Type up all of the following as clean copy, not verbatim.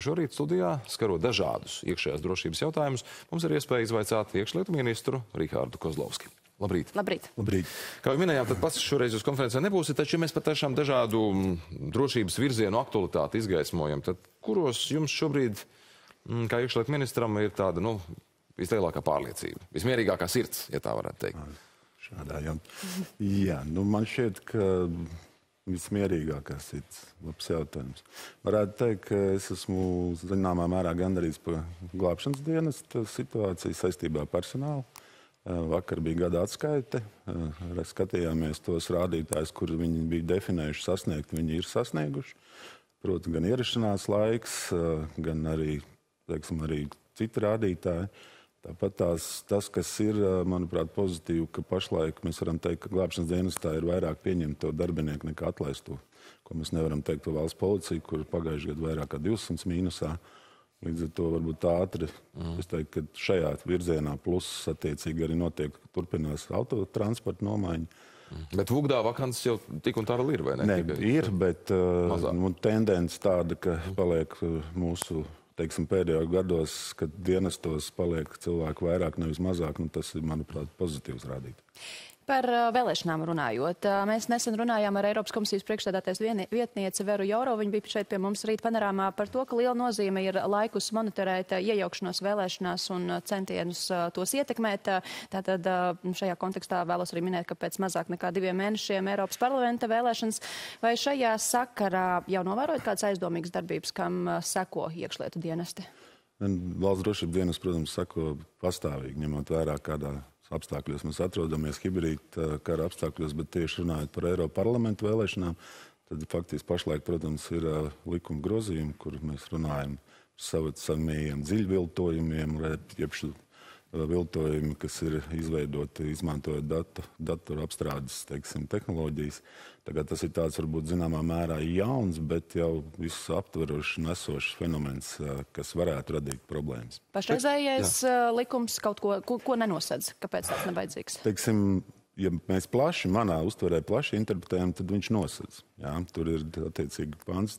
Šorīt studijā, skarot dažādus iekšējās drošības jautājumus, mums ir iespēja izvaicāt iekšlietu ministru Rihardu Kozlovski. Labrīt. Labrīt. Labrīt. Kā jau minējām, tad pats šoreiz uz konferencē nebūsiet, taču ja mēs patiešām dažādu drošības virzienu aktualitāti izgaismojam, tad kuros jums šobrīd, kā iekšlietu ministram, ir tāda, vislielākā pārliecība, vismierīgākā sirds, ja tā varētu teikt? Šādā, jā, man šķiet, ka vismierīgākās sirds, labs jautājums. Varētu teikt, ka es esmu zināmā mērā gandarīts par glābšanas dienesta situāciju saistībā ar personālu. Vakar bija gada atskaite, skatījāmies tos rādītājus, kur viņi bija definējuši sasniegt, viņi ir sasnieguši. Proti, gan ierašanās laiks, gan arī, arī citi rādītāji. Tāpat tas, kas ir, manuprāt, pozitīvi, ka pašlaik mēs varam teikt, ka glābšanas dienestā ir vairāk pieņemto darbinieku nekā atlaisto, ko mēs nevaram teikt par valsts policiju, kur pagājušajā gadā vairāk kā 200 mīnusā. Līdz ar to varbūt ātri, es teiktu, ka šajā virzienā plus attiecīgi arī turpinās autotransporta nomaiņa. Bet Vugdā vakants jau tik un tā vēl ir, vai ne? Nē, ir, bet tendence tāda, ka paliek mūsu, teiksim, pēdējos gados, kad dienestos paliek cilvēku vairāk, nevis mazāk, tas ir, manuprāt, pozitīvs rādīt. Par vēlēšanām runājot, mēs nesen runājām ar Eiropas komisijas priekšsēdētājas vietnieci Veru Jourovu. Viņa bija šeit pie mums rīt panorāmā par to, ka liela nozīme ir laikus monitorēt iejaukšanos vēlēšanās un centienus tos ietekmēt. Tātad šajā kontekstā vēlos arī minēt, ka pēc mazāk nekā 2 mēnešiem Eiropas parlamenta vēlēšanas. Vai šajā sakarā jau novērojat kādas aizdomīgas darbības, kam seko iekšlietu dienesti? Valsts drošības dienas, protams, seko pastāvīgi, ņemot vērā kādā apstākļos mēs atrodamies hibrīda kara apstākļos, bet tieši runājot par Eiropas parlamentu vēlēšanām, tad faktiski pašlaik, protams, ir likuma grozījumi, kur mēs runājam par saviem dziļviltojumiem, jeb viltojumi, kas ir izveidoti, izmantojot datoru apstrādes, teiksim, tehnoloģijas. Tagad tas ir tāds, varbūt, zināmā mērā jauns, bet jau visu aptverošs un esošs fenomens, kas varētu radīt problēmas. Pašreizējais likums kaut ko nenosedz. Kāpēc tāds nevajadzīgs? Teiksim, ja mēs manā uztverē plaši interpretējam, tad viņš nosedz. Jā, tur ir attiecīgi pants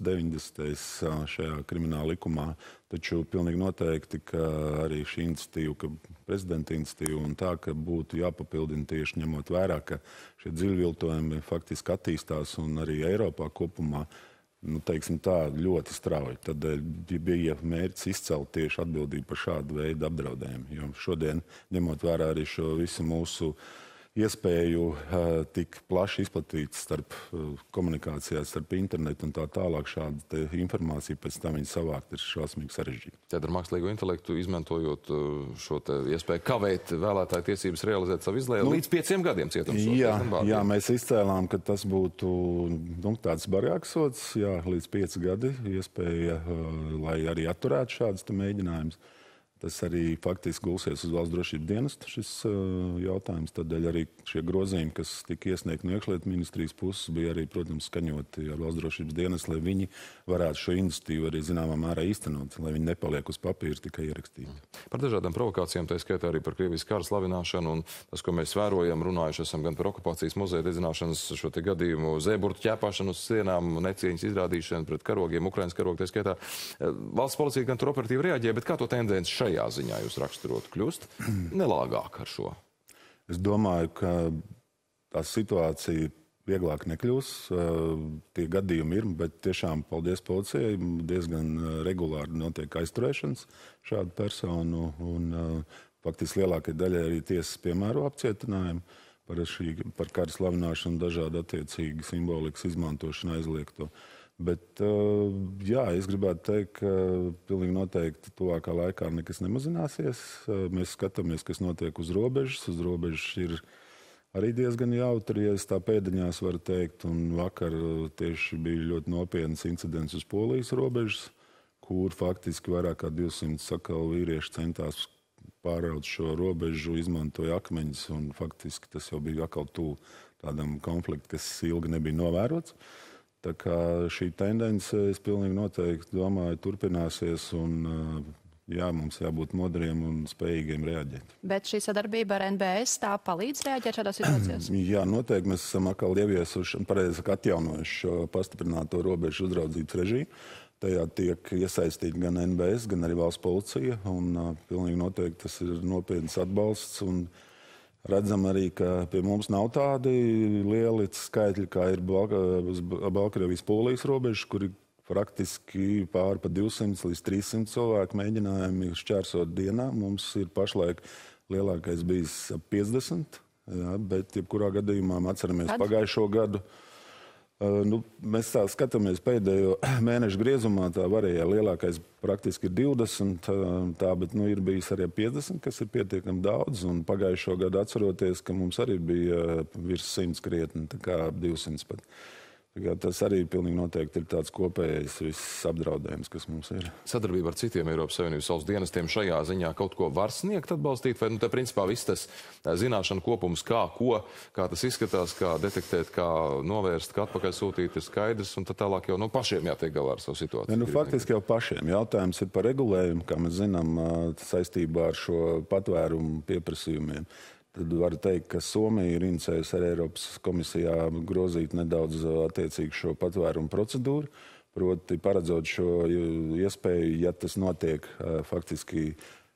90. šajā krimināla likumā, taču pilnīgi noteikti, ka arī šī iniciatīva, ka prezidenta iniciatīva un tā, ka būtu jāpapildina tieši ņemot vērā, ka šie dziļviltojumi faktiski attīstās un arī Eiropā kopumā, teiksim tā, ļoti strauji. Tad bija mērķis izcelt tieši atbildību par šādu veidu apdraudējumu, jo šodien, ņemot vērā arī šo visu mūsu iespēju tik plaši izplatīts starp komunikācijās, starp internetu un tā tālāk, šāda informācija pēc tam viņa savākt ir šausmīgi sarežģīta. Tad ar mākslīgo intelektu izmantojot šo kavēt vēlētāju tiesības realizēt savu izvēli līdz 5 gadiem cietumsodā. Jā, mēs izcēlām, ka tas būtu tāds bargāks sods, līdz 5 gadi iespēja, lai arī atturētu šādas mēģinājumus. Tas arī faktiski gulsies uz valsts drošības dienestu šis jautājums. Tādēļ arī šie grozījumi, kas tika iesniegti no iekšlietu ministrijas puses, bija arī, protams, skaņoti ar valsts drošības dienestu, lai viņi varētu šo iniciatīvu arī zināmā mērā īstenot, lai viņi nepaliek uz papīra tikai ierakstīti. Par dažādām provokācijām, tā skaitā arī par Krievijas kara slavināšanu, un tas, ko mēs vērojam, runājuši esam gan par okupācijas muzeja dedzināšanas šo te gadījumu, zēburtu ķēpāšanu uz sienām, necieņas izrādīšanu pret karogiem, Ukrainas karogi, tā skaitā. Valsts policija gan tur operatīvi reaģē, bet kā to tendenci šajā ziņā jūs raksturot kļūst nelāgāk ar šo? Es domāju, ka tā situācija vieglāk nekļūs. Tie gadījumi ir, bet tiešām paldies policijai. Diezgan regulāri notiek aizturēšanas šādu personu un faktiski lielākai daļai arī tiesas piemēro apcietinājumu par kara slavināšanu, dažādu attiecīgi simbolikas izmantošanu aizliegto. Bet, es gribētu teikt, ka pilnīgi noteikti tuvākā laikā nekas nemazināsies. Mēs skatāmies, kas notiek uz robežas. Uz robežas ir arī diezgan jautri, ja es tā pēdiņās varu teikt. Un vakar tieši bija ļoti nopietns incidents uz Polijas robežas, kur faktiski vairāk kā 200 sakalu vīrieši centās pāraut šo robežu, izmantoja akmeņus. Un faktiski tas jau bija atkal tuvu tādam konfliktam, kas ilgi nebija novērots. Tā kā šī tendence, es pilnīgi noteikti domāju, turpināsies un mums jābūt modriem un spējīgiem reaģēt. Bet šī sadarbība ar NBS tā palīdz reaģēt šādās situācijās? Jā, noteikti mēs esam atkal ieviesuši un atjaunojuši šo pastiprināto robežu uzraudzības režīmu. Tajā tiek iesaistīti gan NBS, gan arī valsts policija. Pilnīgi noteikti tas ir nopietns atbalsts. Redzam arī, ka pie mums nav tādi lieli skaitļi, kā ir uz Baltkrievijas-Polijas robežas, kur ir praktiski pāri pa 200 līdz 300 cilvēku mēģinājumi šķērsot dienā. Mums ir pašlaik lielākais bijis ap 50, bet jebkurā gadījumā atceramies pagājušo gadu. Mēs tā skatāmies pēdējo mēnešu griezumā, tā varēja lielākais praktiski ir 20, bet ir bijis arī 50, kas ir pietiekami daudz. Un pagājušo gadu atceroties, ka mums arī bija virs 100 krietni, tā kā 200 pat. Tas arī pilnīgi noteikti ir tāds kopējais viss apdraudējums, kas mums ir. Sadarbība ar citiem Eiropas Savienības valsts dienestiem šajā ziņā kaut ko var sniegt, atbalstīt, vai te principā viss tas zināšanu kopums, kā tas izskatās, kā detektēt, kā novērst, kā atpakaļ sūtīt, ir skaidrs, un tad tālāk jau pašiem jātiek galā ar savu situāciju. Faktiski jau pašiem. Jautājums ir par regulējumu, kā mēs zinām, saistībā ar šo patvērumu pieprasījumiem. Tad var teikt, ka Somija ir inicējusi arī Eiropas komisijā grozīt nedaudz attiecīgi šo patvērumu procedūru, proti paredzot šo iespēju, ja tas notiek faktiski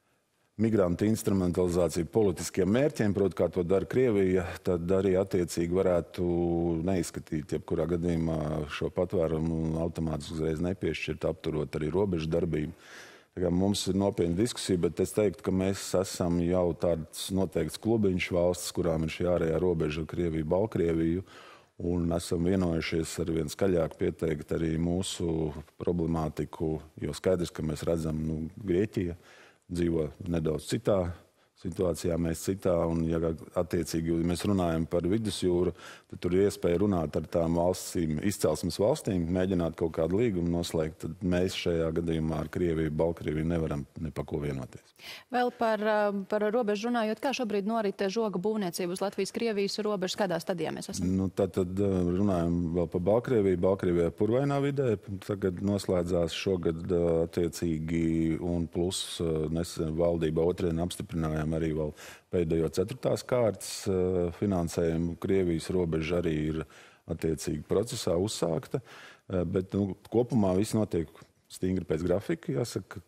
migrantu instrumentalizācija politiskiem mērķiem, proti, kā to dara Krievija, tad arī attiecīgi varētu neizskatīt, jebkurā gadījumā šo patvērumu automātiski uzreiz nepiešķirt, apturot arī robežu darbību. Mums ir nopietna diskusija, bet es teiktu, ka mēs esam jau tāds noteikts klubiņš valsts, kurām ir šī ārējā robeža Krieviju, Baltkrieviju, un esam vienojušies ar vien skaļāk pieteikt arī mūsu problemātiku, jo skaidrs, ka mēs redzam, Grieķija dzīvo nedaudz citā situācijā, mēs citā, un ja attiecīgi mēs runājam par vidusjūru, tad tur ir iespēja runāt ar tām valstīm, izcelsmes valstīm, mēģināt kaut kādu līgumu noslēgt, tad mēs šajā gadījumā ar Krieviju, Baltkrieviju nevaram ne pa ko vienoties. Vēl par robežu runājot, kā šobrīd norit žoga būvniecība uz Latvijas-Krievijas robežas, kādā stadijā mēs esam? Tad runājam vēl par Baltkrieviju. Baltkrievijā purvainā vidē, tagad noslēdzās šogad attiecīgi, un plus nesen valdība otrdien apstiprinājām arī vēl pēdējo 4. kārtas finansējumu. Krievijas robeža arī ir attiecīgi procesā uzsākta, bet kopumā viss notiek stingri pēc grafika, jāsaka,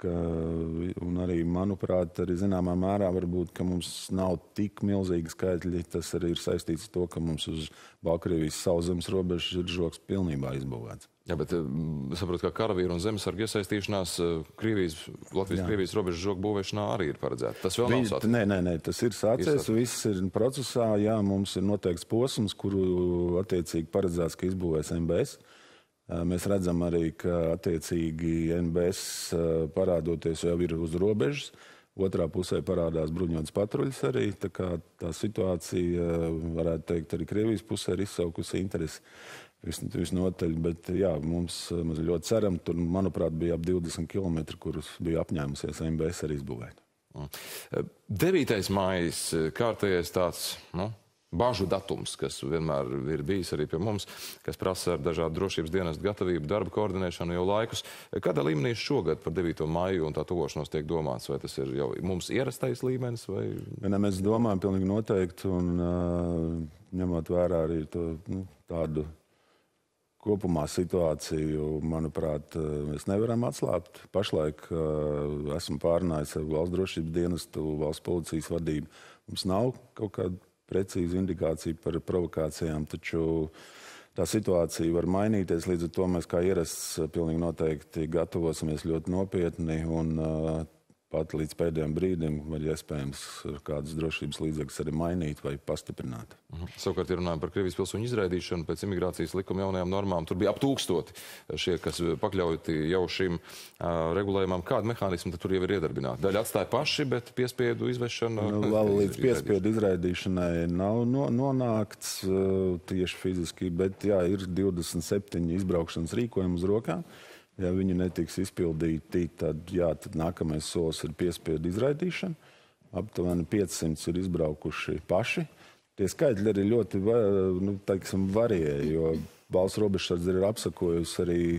un arī, manuprāt, arī zināmā mērā varbūt, ka mums nav tik milzīgi skaitļi. Tas arī ir saistīts ar to, ka mums uz Baltkrievijas sauszemes robežas ir žogs pilnībā izbūvēts. Jā, bet es saprotu, ka karavīru un zemesargu iesaistīšanās Latvijas-Krievijas robežas žogu būvēšanā arī ir paredzēta. Tas vēl nav sācies? Nē, tas ir sācies, viss ir procesā. Jā, mums ir noteikts posms, kuru attiecīgi paredzēts, ka izbūvēs NBS. Mēs redzam arī, ka attiecīgi NBS parādoties jau ir uz robežas. Otrā pusē parādās bruņotas patruļas arī. Tā situācija, varētu teikt, arī Krievijas pusē ir izsaukusi interesi visnotaļ. Bet jā, mēs ļoti ceram, tur, manuprāt, bija ap 20 kilometri, kurus bija apņēmusies NBS arī izbūvēt. 9. maijs kārtējais tāds, bažu datums, kas vienmēr ir bijis arī pie mums, kas prasa ar dažādu drošības dienestu gatavību, darba koordinēšanu jau laikus. Kādā līmenī šogad par 9. maiju un tā tuvošanos tiek domāts? Vai tas ir jau mums ierastais līmenis? Vai... Mēs domājam pilnīgi noteikti, un ņemot vērā arī tādu kopumā situāciju, manuprāt, mēs nevaram atslābt. Pašlaik esmu pārunājis ar valsts drošības dienestu, valsts policijas vadību. Mums nav kaut kāda precīza indikācija par provokācijām, taču tā situācija var mainīties. Līdz ar to mēs kā ierasts pilnīgi noteikti gatavosimies ļoti nopietni, un pat līdz pēdējiem brīdim var iespējams kādas drošības līdzekļus arī mainīt vai pastiprināt. Savukārt, ja runājam par Krievijas pilsoņu izraidīšanu pēc imigrācijas likuma jaunajām normām, tur bija ap 1000 šie, kas pakļauti jau šim regulējumam. Kādu mehānismu tur jau ir iedarbināti? Daļa atstāja paši, bet piespiedu izvešana... Vēl līdz piespiedu izraidīšanai nav nonākts tieši fiziski, bet jā, ir 27 izbraukšanas rīkojumi uz rokām. Ja viņi netiks izpildīti, tad nākamais solis ir piespiedu izraidīšana. Aptuveni 500 ir izbraukuši paši. Tie skaitļi arī ļoti varēja, jo valsts robežsardze ir apsakojusi arī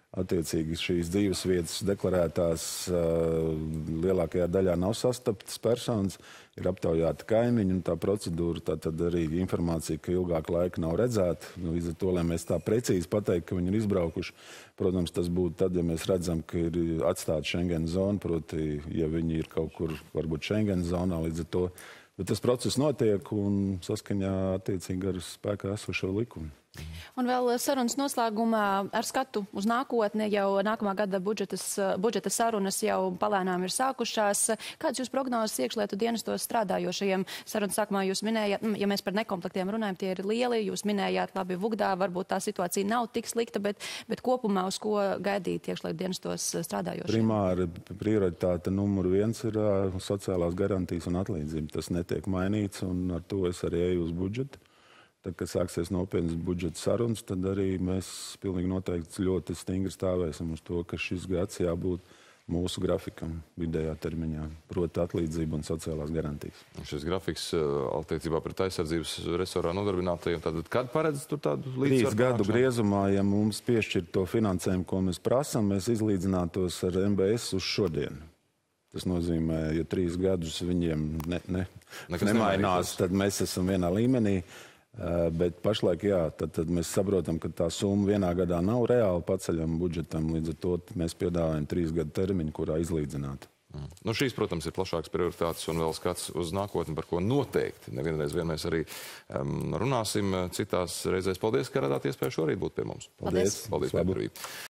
Attiecīgi šīs dzīves vietas deklarētās lielākajā daļā nav sastaptas personas, ir aptaujāti kaimiņi, un tā procedūra, tad arī informācija, ka ilgāku laiku nav redzēta. Līdz ar to, lai mēs tā precīzi pateiktu, ka viņi ir izbraukuši, protams, tas būtu tad, ja mēs redzam, ka ir atstāta Schengen zona, proti, ja viņi ir kaut kur, varbūt Schengen zonā, līdz ar to. Bet tas process notiek un saskaņā attiecīgi ar spēkā esošo likumu. Un vēl sarunas noslēgumā ar skatu uz nākotni, jau nākamā gada budžeta sarunas jau palēnām ir sākušās. Kādas jūs prognozes iekšlietu dienestos strādājošajiem? Sarunas sākumā jūs minējāt, ja mēs par nekomplektiem runājam, tie ir lieli, jūs minējāt, labi, Vugdā varbūt tā situācija nav tik slikta, bet kopumā uz ko gaidīt iekšlietu dienestos strādājošiem? Primāri prioritāte numur 1 ir sociālās garantijas un atlīdzība. Tas netiek mainīts, un ar to es arī eju uz budžetu. Tad, kad sāksies nopietnas budžeta sarunas, tad arī mēs pilnīgi noteikti ļoti stingri stāvēsim uz to, ka šis gads jābūt mūsu grafikam vidējā termiņā, proti atlīdzība un sociālās garantijas. Šis grafiks attiecībā pret aizsardzības resorā nodarbinātajiem, tad kad paredz tur tādu līdzsvaru? 3 gadu griezumā, ja mums piešķir to finansējumu, ko mēs prasam, mēs izlīdzinātos ar MBS uz šodienu. Tas nozīmē, ja 3 gadus viņiem nemainās, tad mēs esam vienā līmenī. Bet pašlaik, jā, tad mēs saprotam, ka tā summa vienā gadā nav reāli paceļama budžetam, līdz ar to mēs piedāvājam 3 gadu termiņu, kurā izlīdzināt. Nu, šīs, protams, ir plašākas prioritātes un vēl skats uz nākotni, par ko noteikti nevienreiz mēs arī runāsim citās reizēs. Paldies, ka radāt iespēju šorīt būt pie mums. Paldies. Paldies par darbību.